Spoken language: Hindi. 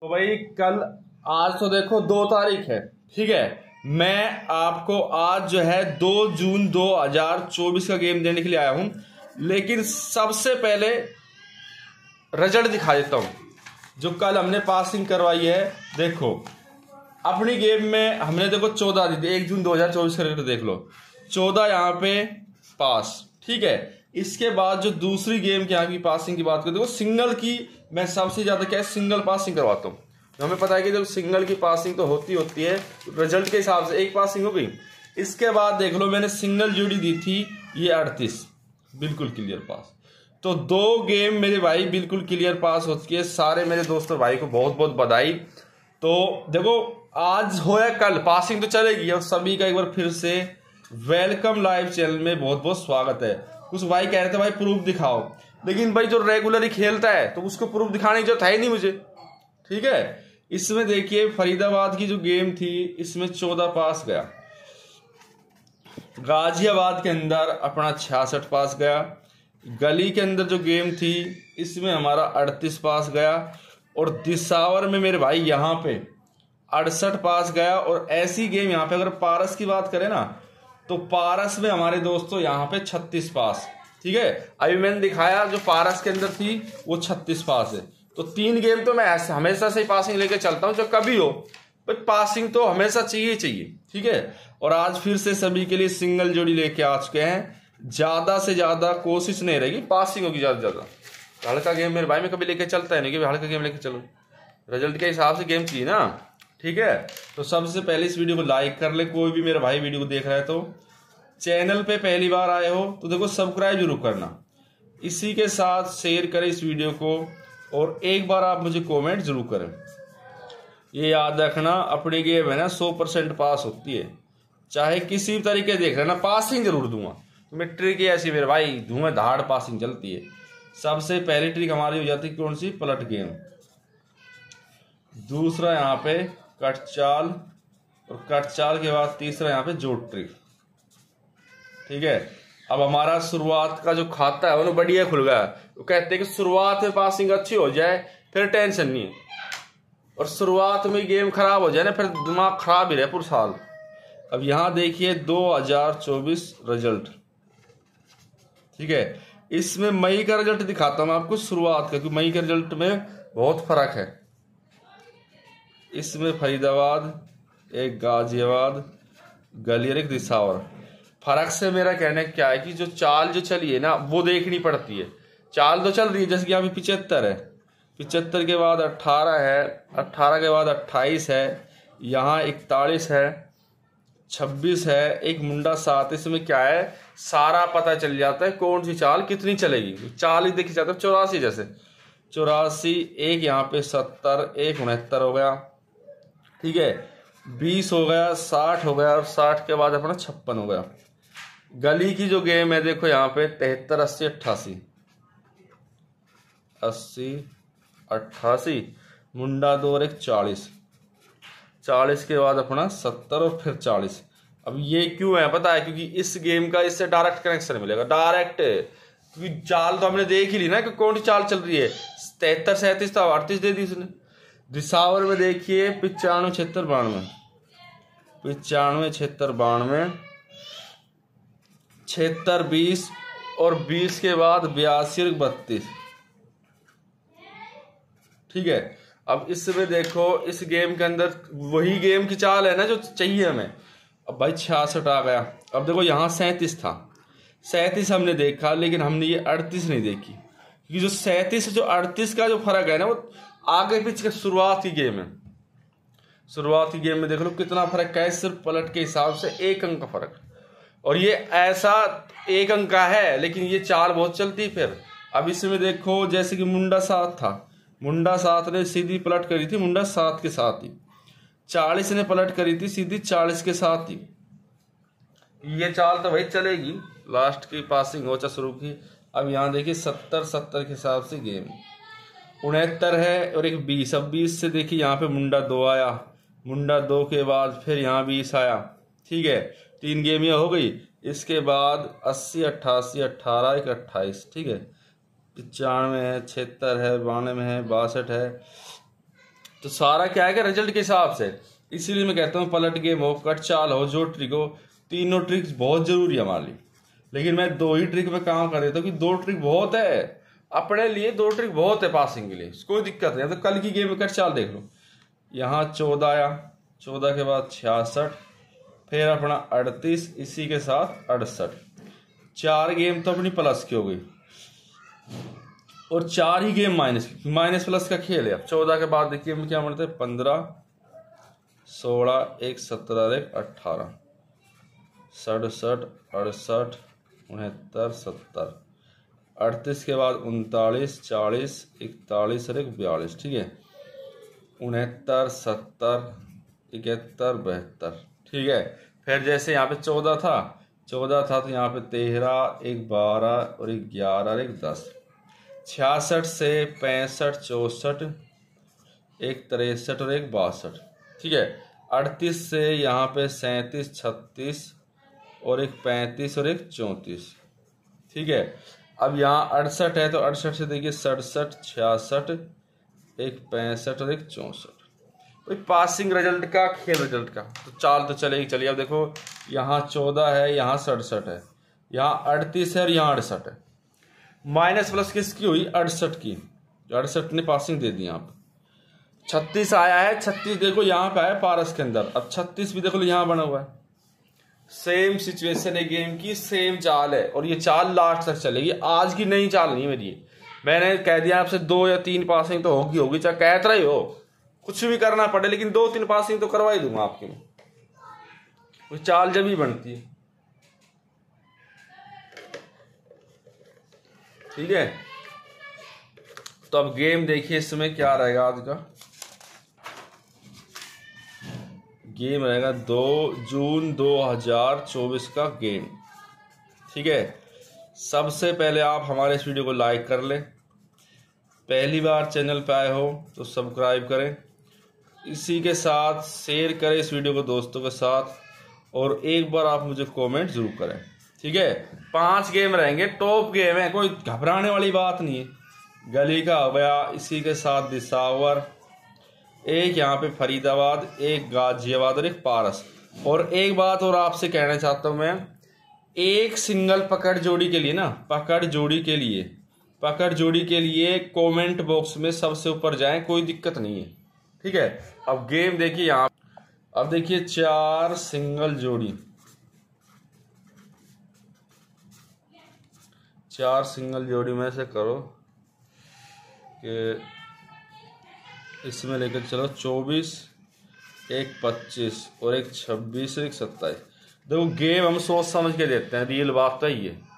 तो भाई कल आज तो देखो 2 तारीख है, ठीक है। मैं आपको आज जो है 2 जून 2024 का गेम देने के लिए आया हूं, लेकिन सबसे पहले रिजल्ट दिखा देता हूं जो कल हमने पासिंग करवाई है। देखो अपनी गेम में हमने देखो 14 दी थी, 1 जून 2024 का रिजल्ट देख लो, 14 यहाँ पे पास, ठीक है। इसके बाद जो दूसरी गेम के यहाँ की पासिंग की बात करें, देखो सिंगल की मैं सबसे ज्यादा क्या है सिंगल पासिंग करवाता हूँ। हमें पता है कि जब सिंगल की पासिंग तो होती है, रिजल्ट के हिसाब से 1 पासिंग हो गई। इसके बाद देख लो मैंने सिंगल जोड़ी दी थी, ये 38 बिल्कुल क्लियर पास। तो 2 गेम मेरे भाई बिल्कुल क्लियर पास हो चुकी है। सारे मेरे दोस्तों भाई को बहुत बहुत बधाई। तो देखो आज हो या कल पासिंग तो चलेगी, और सभी का एक बार फिर से वेलकम लाइव चैनल में बहुत बहुत स्वागत है। कुछ भाई कह रहे थे भाई प्रूफ दिखाओ, लेकिन भाई जो रेगुलरली खेलता है तो उसको प्रूफ दिखाने की जरूरत है ही नहीं मुझे, ठीक है। इसमें देखिए फरीदाबाद की जो गेम थी इसमें 14 पास गया, गाजियाबाद के अंदर अपना 66 पास गया, गली के अंदर जो गेम थी इसमें हमारा 38 पास गया, और दिसावर में मेरे भाई यहाँ पे 68 पास गया। और ऐसी गेम यहाँ पे अगर पारस की बात करें ना, तो पारस में हमारे दोस्तों यहाँ पे 36 पास, ठीक है। अभी मैंने दिखाया जो पारस के अंदर थी वो 36 पास है। तो 3 गेम तो मैं हमेशा से ही पासिंग लेके चलता हूँ, जो कभी हो बट पासिंग तो हमेशा चाहिए, ठीक है। और आज फिर से सभी के लिए सिंगल जोड़ी लेके आ चुके हैं। ज्यादा से ज्यादा कोशिश नहीं रहेगी, पासिंग होगी ज्यादा से ज्यादा। हल्का गेम मेरे भाई में कभी लेके चलता है नहीं कि हल्का गेम लेके चलो, रिजल्ट के हिसाब से गेम चाहिए ना, ठीक है। तो सबसे पहले इस वीडियो को लाइक कर ले, कोई भी मेरा भाई वीडियो को देख रहा है तो। चैनल पे पहली बार आए हो तो देखो सब्सक्राइब जरूर करना, इसी के साथ शेयर करें इस वीडियो को, और एक बार आप मुझे कमेंट जरूर करें। ये याद रखना अपनी गेम है ना 100% पास होती है, चाहे किसी भी तरीके देख रहे ना, पासिंग जरूर दूंगा। तो मैं ट्रिक ऐसी मेरे भाई धुआंधार पासिंग चलती है। सबसे पहली ट्रिक हमारी हो जाती है कौन सी, पलट गेम। दूसरा यहाँ पे कट चाल, और कट चाल के बाद तीसरा यहाँ पे जोड़ ट्रिक, ठीक है। अब हमारा शुरुआत का जो खाता है वो बढ़िया खुल गया। वो कहते हैं कि शुरुआत में पासिंग अच्छी हो जाए फिर टेंशन नहीं है, और शुरुआत में गेम खराब हो जाए ना फिर दिमाग खराब ही रहे पूरा साल। अब यहाँ देखिए 2024 रिजल्ट, ठीक है। इसमें मई का रिजल्ट दिखाता हूँ आपको शुरुआत का, क्योंकि मई के रिजल्ट में बहुत फर्क है। इसमें फरीदाबाद, एक गाजियाबाद, गली और एक दिसावर। फर्क से मेरा कहना क्या है कि जो चाल जो चली है ना वो देखनी पड़ती है। चाल तो चल रही है, जैसे कि यहाँ पे 75 है, 75 के बाद 18 है, 18 के बाद 28 है, यहाँ 41 है, 26 है, एक मुंडा 7। इसमें क्या है सारा पता चल जाता है कौन सी चाल कितनी चलेगी। चाल ही देखी जाता है 84, जैसे 84, एक यहाँ पे 70, एक 69 हो गया, ठीक है, 20 हो गया, 60 हो गया, और 60 के बाद अपना 56 हो गया। गली की जो गेम है देखो यहाँ पे 73, 80, 88, 80, 88, मुंडा 2 और एक 40, 40 के बाद अपना 70 और फिर 40। अब ये क्यों है पता है, क्योंकि इस गेम का इससे डायरेक्ट कनेक्शन मिलेगा, डायरेक्ट, क्योंकि चाल तो हमने देख ही ली ना कि कौन सी चाल चल रही है। 73, 37 था, 38 दे दी उसने। दिसावर में देखिए 95, 76, 92, 95, 76, 92, 76, 20, और 20 के बाद 82 और 32, ठीक है। अब इसमें देखो इस गेम के अंदर वही गेम की चाल है ना जो चाहिए हमें। अब भाई 66 आ गया। अब देखो यहाँ 37 था, 37 हमने देखा, लेकिन हमने ये 38 नहीं देखी, क्योंकि जो 37 जो 38 का जो फर्क है ना वो आगे पीछे का शुरुआत की गेम है। शुरुआत की गेम में देख लो कितना फर्क है, सिर्फ पलट के हिसाब से 1 अंक का फर्क। और ये ऐसा 1 अंक का है, लेकिन ये चाल बहुत चलती फिर। अब इसमें देखो जैसे कि मुंडा 7 था, मुंडा 7 ने सीधी पलट करी थी मुंडा 7 के साथ ही, 40 ने पलट करी थी सीधी 40 के साथ ही। ये चाल तो भाई चलेगी, लास्ट की पासिंग हो शुरू की। अब यहाँ देखिए 70, 70 के हिसाब से गेम, 69 है और एक 20। अब 20 से देखिए यहाँ पे मुंडा 2 आया, मुंडा 2 के बाद फिर यहाँ 20 आया, ठीक है। 3 गेम ये हो गई। इसके बाद 80, 88, 18, एक 28, ठीक है, 95 है, 76 है, 92 है, 62 है, तो सारा क्या है रिजल्ट के हिसाब से। इसीलिए मैं कहता हूँ पलट गेम हो, कट चाल हो, जो ट्रिक हो, तीनों ट्रिक्स बहुत जरूरी है हमारे लिए। लेकिन मैं 2 ही ट्रिक पे काम कर देता हूँ कि 2 ट्रिक बहुत है अपने लिए, 2 ट्रिक बहुत है पासिंग के लिए, कोई दिक्कत नहीं। तो कल की गेम में कट चाल देख लो, यहाँ 14 आया, 14 के बाद 66, फिर अपना 38, इसी के साथ 68। 4 गेम तो अपनी प्लस की हो गई और 4 ही गेम माइनस की। माइनस प्लस का खेल है। अब 14 के बाद देखिए हम क्या बनते हैं, 15, 16, 1, 17, 1, 18, 67, 68, 69, 70, 38 के बाद 39, 40, 41 और 1, 42। ठीक है, 69, 70, 71, 72। ठीक है, फिर जैसे यहाँ पे 14 था तो यहाँ पे 13, 1, 12 और 1, 11 और 1, 10। 66 से 65, 64, 1, 63 और 1, 62। ठीक है, 38 से यहाँ पे 37, 36 और 1, 35 और 1, 34। ठीक है, अब यहाँ 68 है तो 68 से देखिए 67, 66, 1, 65 और 1, 64। भाई पासिंग रिजल्ट का, खेल रिजल्ट का तो चाल तो चलेगी। चलिए अब देखो, यहाँ 14 है, यहाँ 67 है, यहाँ 38 है और यहाँ 68 है। माइनस प्लस किसकी हुई, 68 की, 68 ने पासिंग दे दी। यहाँ पे 36 आया है, 36 देखो यहाँ पे आया पारस के अंदर। अब 36 भी देखो यहाँ बना हुआ है। सेम सिचुएशन है गेम की, सेम चाल है और ये चाल लास्ट तक चलेगी। आज की नई चाल नहीं है मेरी, मैंने कह दिया आपसे 2 या 3 पासिंग तो होगी, चाहे कहते रही हो, कुछ भी करना पड़े, लेकिन 2-3 पासिंग तो करवा ही दूंगा आपकी। वो चाल जब ही बनती है। ठीक है, तो अब गेम देखिए, इसमें क्या रहेगा। आज का गेम रहेगा 2 जून 2024 का गेम। ठीक है, सबसे पहले आप हमारे इस वीडियो को लाइक कर लें, पहली बार चैनल पे आए हो तो सब्सक्राइब करें, इसी के साथ शेयर करें इस वीडियो को दोस्तों के साथ, और एक बार आप मुझे कमेंट जरूर करें। ठीक है, 5 गेम रहेंगे, टॉप गेम है, कोई घबराने वाली बात नहीं है। गली का हो गया, इसी के साथ दिसावर, एक यहाँ पे फरीदाबाद, एक गाजियाबाद और एक पारस। और एक बात और आपसे कहना चाहता हूँ मैं, एक सिंगल पकड़ जोड़ी के लिए ना, पकड़ जोड़ी के लिए कमेंट बॉक्स में सबसे ऊपर जाएं, कोई दिक्कत नहीं है। ठीक है, अब गेम देखिए यहाँ, अब देखिए 4 सिंगल जोड़ी, 4 सिंगल जोड़ी में से करो कि इसमें लेकर चलो 24, 1, 25 और 1, 26 और 1, 27। देखो गेम हम सोच समझ के देते हैं, रियल बात तो ही है।